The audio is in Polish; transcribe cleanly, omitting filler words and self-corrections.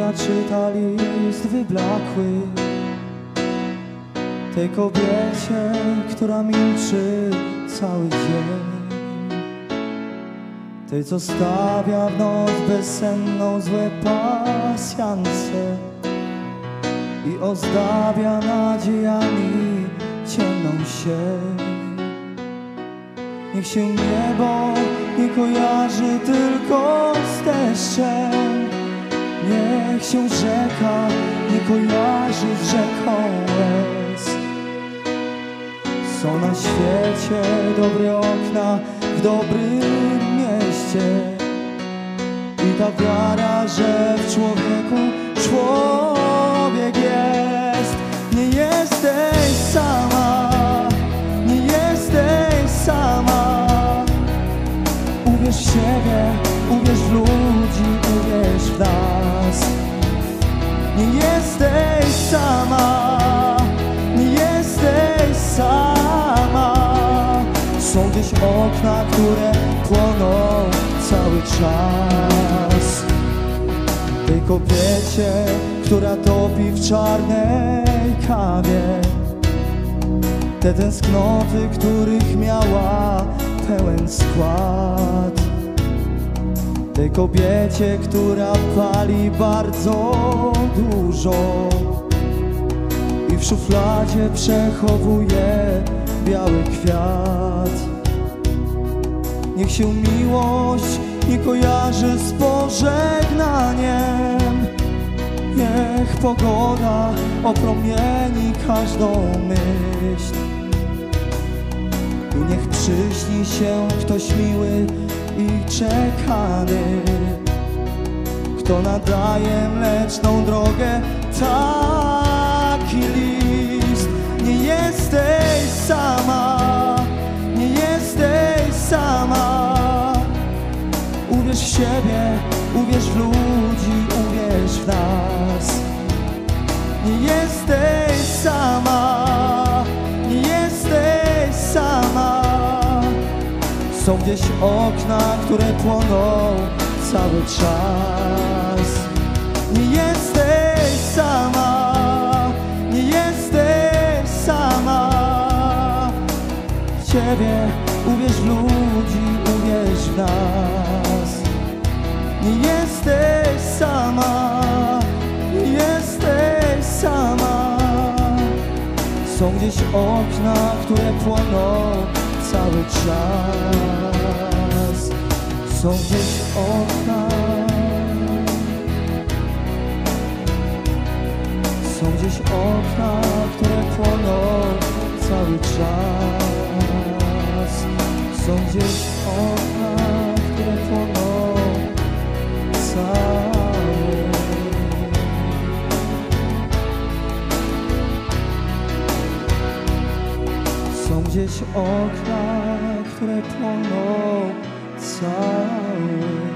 która czyta list wyblakły, tej kobiecie, która milczy cały dzień, tej, co stawia w noc bezsenną złe pasjanse i ozdabia nadziejami ciemną sień. Niech się niebo nie kojarzy tylko z deszczem, niech się rzeka nie kojarzy z rzeką łez. Są na świecie dobre okna w dobrym mieście i ta wiara, że w człowieku człowiek jest. Nie jesteś sama, nie jesteś sama. Uwierz w siebie, uwierz w ludzi, uwierz w nas. Nie jesteś sama, nie jesteś sama. Są gdzieś okna, które płoną cały czas. Tej kobiecie, która topi w czarnej kawie, te tęsknoty, których miała pełen skład. Tej kobiecie, która pali bardzo dużo i w szufladzie przechowuje biały kwiat. Niech się miłość nie kojarzy z pożegnaniem, niech pogoda opromieni każdą myśl i niech przyśni się ktoś miły i czekany, kto nadaje mleczną drogę taki list. Nie jesteś sama, nie jesteś sama. Uwierz w siebie, uwierz w ludzi, uwierz w nas. Nie jesteś sama, nie jesteś sama. Są gdzieś okna, które płoną cały czas. Nie jesteś sama, nie jesteś sama. W siebie uwierz w ludzi, uwierz w nas. Nie jesteś sama, nie jesteś sama. Są gdzieś okna, które płoną cały czas. Są gdzieś okna, są gdzieś okna, które płoną cały czas. Są gdzieś okna, które płoną cały. Są gdzieś okna, które płoną cały.